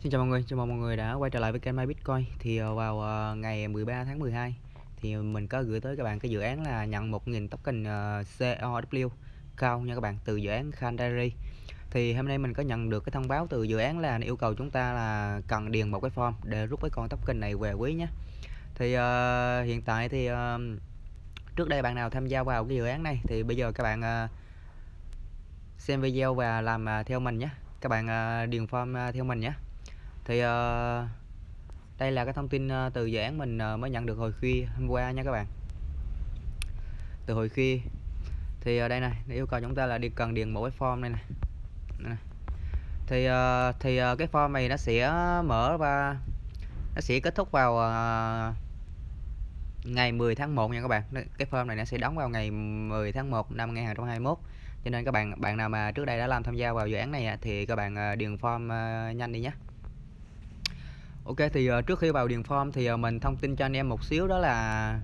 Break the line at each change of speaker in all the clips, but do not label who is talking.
Xin chào mọi người, chào mừng mọi người đã quay trở lại với kênh My Bitcoin. Thì vào ngày 13 tháng 12 thì mình có gửi tới các bạn cái dự án là nhận 1.000 token COW cao nha các bạn, từ dự án Kandari. Thì hôm nay mình có nhận được cái thông báo từ dự án là yêu cầu chúng ta là cần điền một cái form để rút cái con token này về quý nhé. Thì hiện tại thì trước đây bạn nào tham gia vào cái dự án này thì bây giờ các bạn xem video và làm theo mình nhé. Các bạn điền form theo mình nhé. Thì đây là cái thông tin từ dự án mình mới nhận được hồi khuya hôm qua nha các bạn. Từ hồi khuya thì đây này, yêu cầu chúng ta là cần điền một cái form này nè. Thì cái form này nó sẽ mở và nó sẽ kết thúc vào ngày 10 tháng 1 nha các bạn. Cái form này nó sẽ đóng vào ngày 10 tháng 1 năm 2021. Cho nên các bạn nào mà trước đây đã tham gia vào dự án này thì các bạn điền form nhanh đi nhé. Ok, thì trước khi vào điền form thì mình thông tin cho anh em một xíu, đó là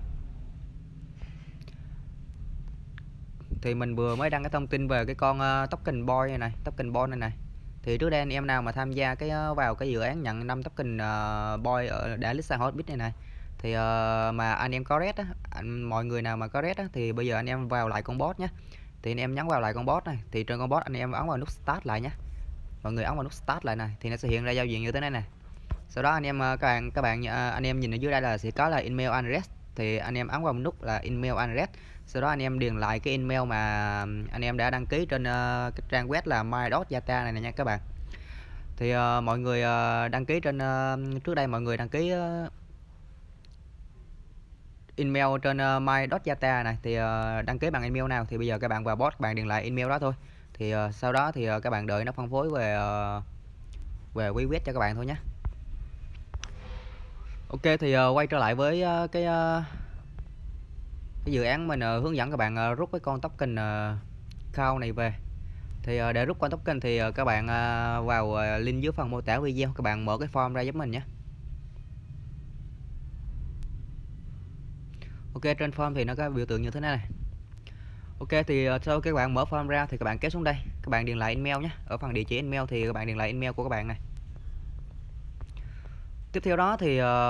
thì mình vừa mới đăng cái thông tin về cái con token boy này, token boy này. Thì trước đây anh em nào mà tham gia vào cái dự án nhận 5 token boy ở đã list Hotbit này thì mà anh em có red á, mọi người nào mà có red á thì bây giờ anh em vào lại con bot nhé. Thì anh em nhấn vào lại con bot này, thì trên con bot anh em ấn vào nút start lại nhé. Mọi người ấn vào nút start lại này thì nó sẽ hiện ra giao diện như thế này nè. Sau đó anh em anh em nhìn ở dưới đây là sẽ có là email address, thì anh em ấn vào nút là email address. Sau đó anh em điền lại cái email mà anh em đã đăng ký trên cái trang web là my.data này nha các bạn. Thì mọi người đăng ký trên trước đây mọi người đăng ký email trên my.data này, thì đăng ký bằng email nào thì bây giờ các bạn vào bot bạn điền lại email đó thôi. Thì sau đó thì các bạn đợi nó phân phối về quý web cho các bạn thôi nhé. Ok, thì quay trở lại với cái dự án mình hướng dẫn các bạn rút cái con token count này về. Thì để rút con token thì các bạn vào link dưới phần mô tả video, các bạn mở cái form ra giúp mình nhé. Ok, trên form thì nó có biểu tượng như thế này. Ok, thì sau các bạn mở form ra thì các bạn kéo xuống đây, các bạn điền lại email nhé. Ở phần địa chỉ email thì các bạn điền lại email của các bạn này. Tiếp theo đó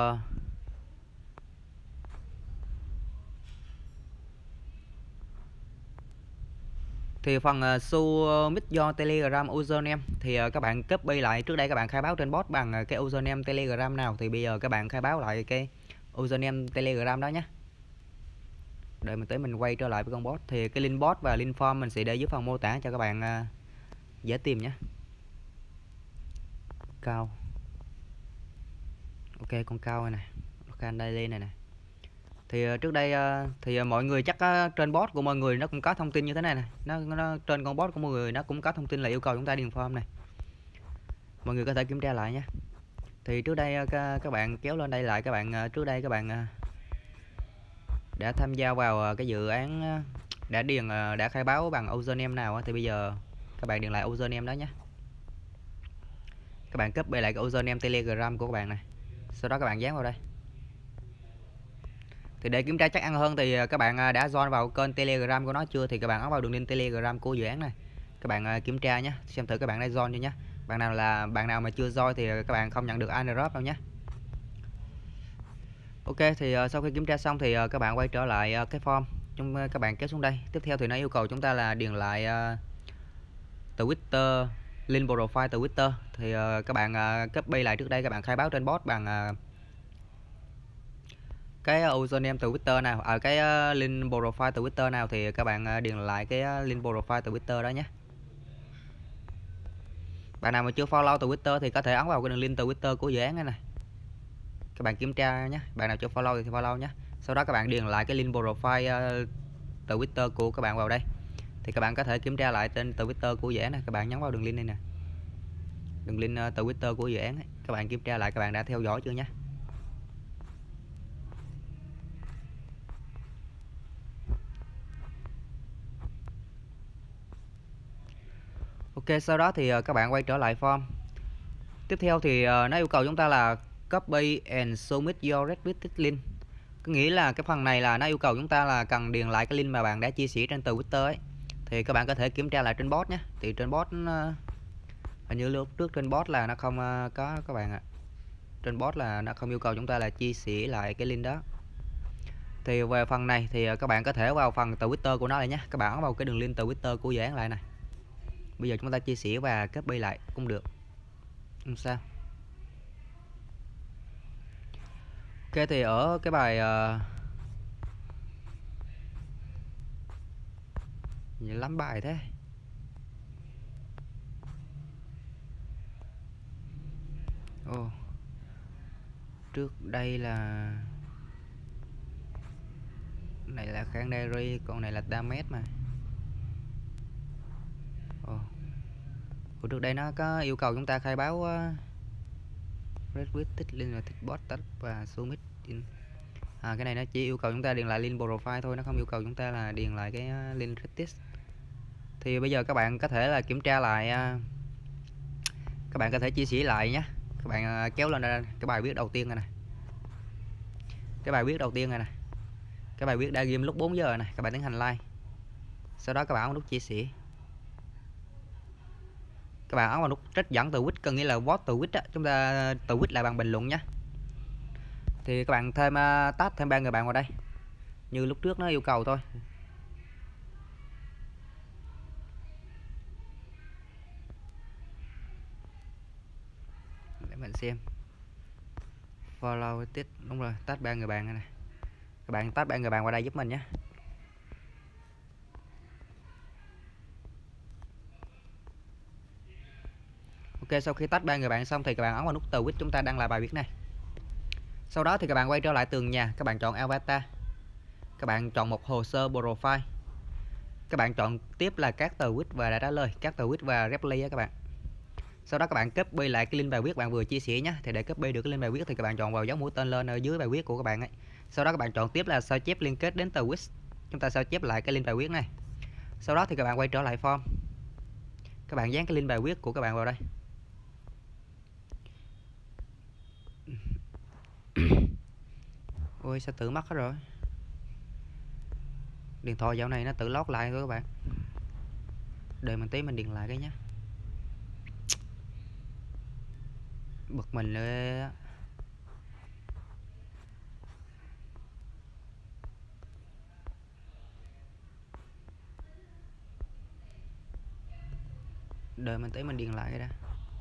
thì phần submit your Telegram username thì các bạn copy lại. Trước đây các bạn khai báo trên bot bằng cái username Telegram nào thì bây giờ các bạn khai báo lại cái username Telegram đó nhé. Đợi mình quay trở lại với con bot. Thì cái link bot và link form mình sẽ để dưới phần mô tả cho các bạn dễ tìm nhé. Cao. Ok, con cao này nè. Ok, đây lên này nè. Thì trước đây thì mọi người chắc trên bot của mọi người nó cũng có thông tin như thế này nè. Nó trên con bot của mọi người nó cũng có thông tin là yêu cầu chúng ta điền form này. Mọi người có thể kiểm tra lại nhé. Thì trước đây các bạn kéo lên đây lại, các bạn trước đây các bạn đã tham gia vào cái dự án, đã khai báo bằng username nào thì bây giờ các bạn điền lại username đó nhé. Các bạn copy lại cái username Telegram của các bạn này, sau đó các bạn dán vào đây. Thì để kiểm tra chắc ăn hơn thì các bạn đã join vào kênh Telegram của nó chưa thì các bạn ấn vào đường link Telegram của dự án này, các bạn kiểm tra nhé, xem thử các bạn đã join chưa nhé. Bạn nào mà chưa join thì các bạn không nhận được airdrop đâu nhé. Ok, thì sau khi kiểm tra xong thì các bạn quay trở lại cái form, các bạn kéo xuống đây. Tiếp theo thì nó yêu cầu chúng ta là điền lại Twitter, link profile từ Twitter. Thì các bạn copy lại trước đây các bạn khai báo trên bot bằng cái username từ Twitter nào, ở cái link profile từ Twitter nào thì các bạn điền lại cái link profile từ Twitter đó nhé. Bạn nào mà chưa follow từ Twitter thì có thể ấn vào cái đường link từ Twitter của dự án này này. Các bạn kiểm tra nhé, bạn nào chưa follow thì follow nhé. Sau đó các bạn điền lại cái link profile từ Twitter của các bạn vào đây. Thì các bạn có thể kiểm tra lại trên từ Twitter của dự án này, các bạn nhấn vào đường link này nè. Đường link từ Twitter của dự án ấy. Các bạn kiểm tra lại các bạn đã theo dõi chưa nhé. Ok, sau đó thì các bạn quay trở lại form. Tiếp theo thì nó yêu cầu chúng ta là copy and submit your retweeted link. Có nghĩa là cái phần này là nó yêu cầu chúng ta là cần điền lại cái link mà bạn đã chia sẻ trên từ Twitter ấy. Thì các bạn có thể kiểm tra lại trên bot nhé. Thì trên bot Hình như lúc trước trên bot là nó không có các bạn ạ. Trên bot là nó không yêu cầu chúng ta là chia sẻ lại cái link đó. Thì về phần này thì các bạn có thể vào phần Twitter của nó lại nhé. Các bạn ấn vào cái đường link Twitter của dự án lại này. Bây giờ chúng ta chia sẻ và copy lại cũng được, không sao. Ok, thì ở cái bài nhiều lắm bài thế. Ồ, trước đây là này là kháng diary, còn này là damage mà. Ồ, trước đây nó có yêu cầu chúng ta khai báo red with tích link là tích bot tách và submit in. Cái này nó chỉ yêu cầu chúng ta điền lại link profile thôi, nó không yêu cầu chúng ta là điền lại cái link Reddit. Thì bây giờ các bạn có thể là kiểm tra lại, các bạn có thể chia sẻ lại nhé. Các bạn kéo lên đây, cái bài viết đầu tiên này nè, cái bài viết đầu tiên này nè, cái bài viết đã ghi lúc 4 giờ này, các bạn tiến hành like, sau đó các bạn ấn nút chia sẻ, các bạn ấn vào nút trích dẫn từ quýt, có nghĩa là vote từ quýt á, chúng ta từ quýt lại bằng bình luận nhé. Thì các bạn thêm tag thêm 3 người bạn vào đây như lúc trước nó yêu cầu thôi. Để mình xem follow tích, đúng rồi, tag 3 người bạn này, các bạn tag 3 người bạn vào đây giúp mình nhé. Ok, sau khi tách 3 người bạn xong thì các bạn ấn vào nút tweet chúng ta đăng lại bài viết này. Sau đó thì các bạn quay trở lại tường nhà, các bạn chọn avatar, các bạn chọn một hồ sơ profile, các bạn chọn tiếp là các tweet và đã trả lời, các tweet và reply á các bạn. Sau đó các bạn copy lại cái link bài viết bạn vừa chia sẻ nhé. Thì để copy được cái link bài viết thì các bạn chọn vào dấu mũi tên lên ở dưới bài viết của các bạn ấy. Sau đó các bạn chọn tiếp là sao chép liên kết đến tweet, chúng ta sao chép lại cái link bài viết này. Sau đó thì các bạn quay trở lại form, các bạn dán cái link bài viết của các bạn vào đây. Ôi sao tự mất hết rồi, điện thoại dạo này nó tự lót lại thôi các bạn. Đợi mình tí mình điền lại cái nhé, bực mình lên. Đợi mình tí mình điền lại cái đã.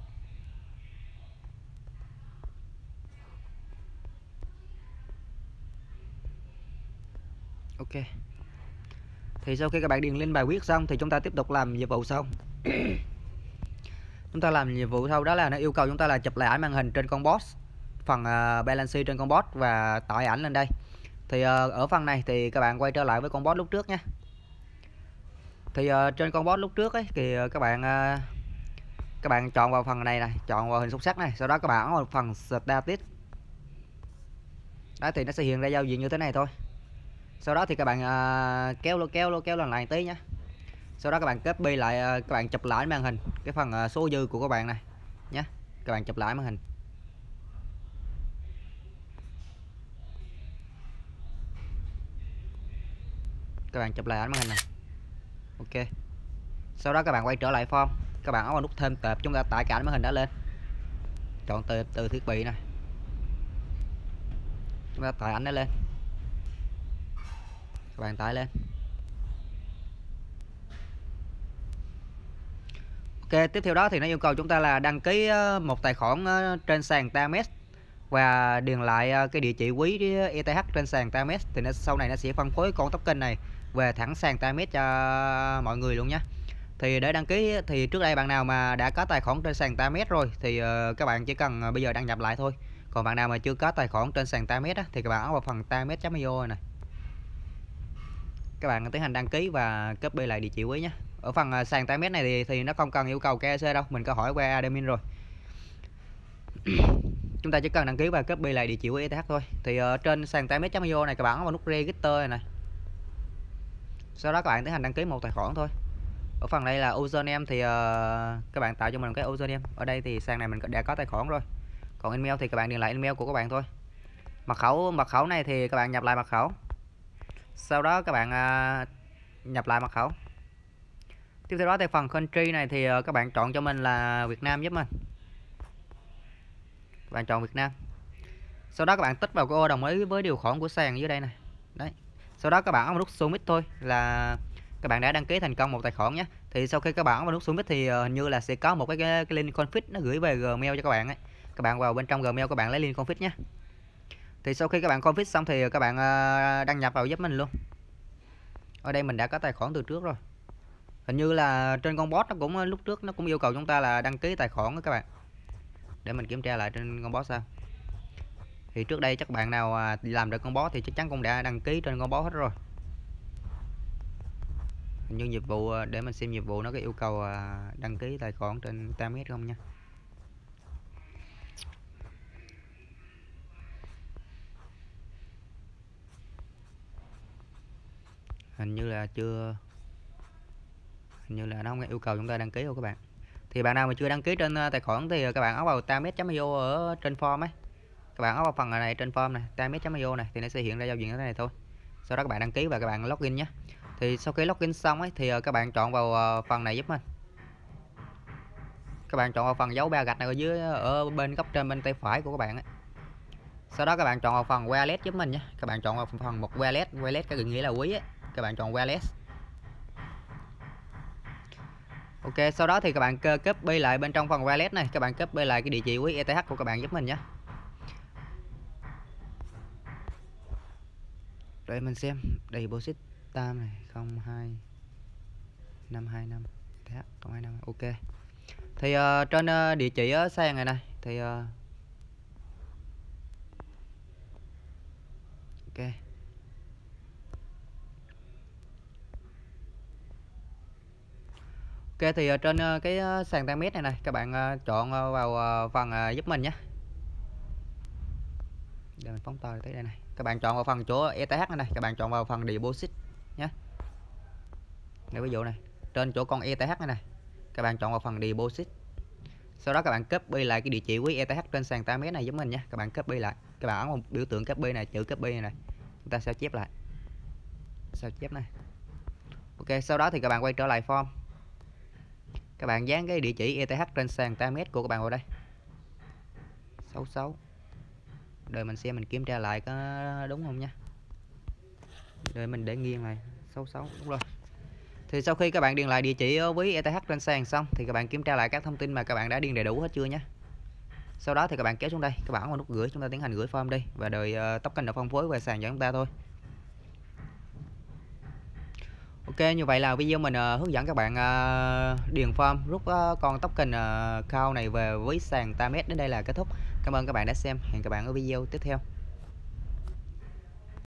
Ok, thì sau khi các bạn điền link bài viết xong thì chúng ta tiếp tục làm nhiệm vụ sau. Chúng ta làm nhiệm vụ sau đó là nó yêu cầu chúng ta là chụp lại ảnh màn hình trên con boss, phần balance trên con boss và tải ảnh lên đây. Thì ở phần này thì các bạn quay trở lại với con boss lúc trước nha. Thì trên con boss lúc trước ấy thì các bạn chọn vào phần này này, chọn vào hình xúc sắc này, sau đó các bạn ấn vào phần status. Đó thì nó sẽ hiện ra giao diện như thế này thôi. Sau đó thì các bạn kéo lên lại tí nhé. Sau đó các bạn copy lại, các bạn chụp lại màn hình cái phần số dư của các bạn này nhé. Các bạn chụp lại màn hình. Các bạn chụp lại ảnh màn hình này. Ok. Sau đó các bạn quay trở lại form, các bạn ấn vào nút thêm tệp, chúng ta tải cái ảnh màn hình đó lên. Chọn từ thiết bị này. Chúng ta tải ảnh nó lên. Các bạn tải lên. Ok, tiếp theo đó thì nó yêu cầu chúng ta là đăng ký một tài khoản trên sàn Tamex và điền lại cái địa chỉ quý ETH trên sàn Tamex. Thì sau này nó sẽ phân phối con token này về thẳng sàn Tamex cho mọi người luôn nhé. Thì để đăng ký thì trước đây bạn nào mà đã có tài khoản trên sàn Tamex rồi thì các bạn chỉ cần bây giờ đăng nhập lại thôi. Còn bạn nào mà chưa có tài khoản trên sàn Tamex thì các bạn ấn vào phần tamex.io này. Các bạn tiến hành đăng ký và copy lại địa chỉ quý nhé. Ở phần sàn Tamex này thì nó không cần yêu cầu KYC đâu, mình có hỏi qua admin rồi. Chúng ta chỉ cần đăng ký và copy lại địa chỉ của ETH thôi. Thì trên sàn tamex.io này các bạn ấn vào nút register này. Sau đó các bạn tiến hành đăng ký một tài khoản thôi. Ở phần đây là username thì các bạn tạo cho mình cái username. Ở đây thì sàn này mình đã có tài khoản rồi. Còn email thì các bạn điền lại email của các bạn thôi. Mật khẩu này thì các bạn nhập lại mật khẩu. Sau đó các bạn nhập lại mật khẩu. Tiếp theo đó tại phần country này thì các bạn chọn cho mình là Việt Nam giúp mình. Các bạn chọn Việt Nam. Sau đó các bạn tích vào cái ô đồng ý với điều khoản của sàn dưới đây này. Đấy. Sau đó các bạn ấn vào nút submit thôi là các bạn đã đăng ký thành công một tài khoản nhé. Thì sau khi các bạn ấn vào nút submit thì hình như là sẽ có một cái link config nó gửi về Gmail cho các bạn ấy. Các bạn vào bên trong Gmail các bạn lấy link config nhé. Thì sau khi các bạn config xong thì các bạn đăng nhập vào giúp mình luôn. Ở đây mình đã có tài khoản từ trước rồi. Hình như là trên con bot nó cũng lúc trước nó cũng yêu cầu chúng ta là đăng ký tài khoản đó các bạn. Để mình kiểm tra lại trên con bot sao. Thì trước đây chắc bạn nào làm được con bot thì chắc chắn cũng đã đăng ký trên con bot hết rồi. Hình như nhiệm vụ để mình xem nhiệm vụ nó có yêu cầu đăng ký tài khoản trên Tamet không nha. Hình như là chưa. Hình như là nó không yêu cầu chúng ta đăng ký đâu các bạn. Thì bạn nào mà chưa đăng ký trên tài khoản thì các bạn ấn vào tamet.io ở trên form ấy. Các bạn ấn vào phần này trên form này, tamet.io này thì nó sẽ hiện ra giao diện thế này thôi. Sau đó các bạn đăng ký và các bạn login nhé. Thì sau khi login xong ấy thì các bạn chọn vào phần này giúp mình. Các bạn chọn vào phần dấu ba gạch này ở dưới ở bên góc trên bên tay phải của các bạn ấy. Sau đó các bạn chọn vào phần wallet giúp mình nhé. Các bạn chọn vào phần một wallet cái nghĩa là quý ấy. Các bạn chọn wallet. Ok, sau đó thì các bạn copy lại bên trong phần wallet này, các bạn copy lại cái địa chỉ quý ETH của các bạn giúp mình nhé. Để mình xem, deposit time này 02525 ETH 025. Ok. Thì trên địa chỉ ở sàn này này thì ok. Ok thì trên cái sàn Tamet này này các bạn chọn vào phần giúp mình nhé. Để mình phóng to tới đây này. Các bạn chọn vào phần chỗ ETH này này, các bạn chọn vào phần deposit nhé. Để ví dụ này, trên chỗ con ETH này này, các bạn chọn vào phần deposit. Sau đó các bạn copy lại cái địa chỉ quý ETH trên sàn Tamet này giúp mình nhé. Các bạn copy lại. Các bạn ấn vào biểu tượng copy này, chữ copy này này. Chúng ta sao chép lại. Sao chép này. Ok, sau đó thì các bạn quay trở lại form. Các bạn dán cái địa chỉ ETH trên sàn Tamet của các bạn vào đây. 66. Đợi mình xem mình kiểm tra lại có đúng không nha. Đợi mình để nghiêng này. 66 đúng rồi. Thì sau khi các bạn điền lại địa chỉ với ETH trên sàn xong thì các bạn kiểm tra lại các thông tin mà các bạn đã điền đầy đủ hết chưa nhé. Sau đó thì các bạn kéo xuống đây, các bạn ấn vào nút gửi, chúng ta tiến hành gửi form đi và đợi token được phân phối về sàn cho chúng ta thôi. Ok, như vậy là video mình hướng dẫn các bạn điền form rút con token cow này về với sàn Tamet đến đây là kết thúc. Cảm ơn các bạn đã xem. Hẹn các bạn ở video tiếp theo.